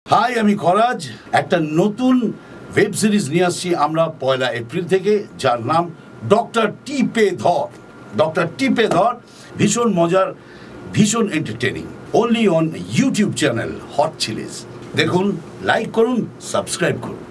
High, আমি খরাজ। একটা নতুন ওয়েব সিরিজ নিয়ে আসছি আমরা 1 এপ্রিল থেকে, যার নাম ডক্টর টিপে ধর। ডক্টর টিপে ধর ভীষণ মজার, ভীষণ entertaining, only on YouTube channel Hot Chillies. দেখুন, লাইক করুন, সাবস্ক্রাইব করুন।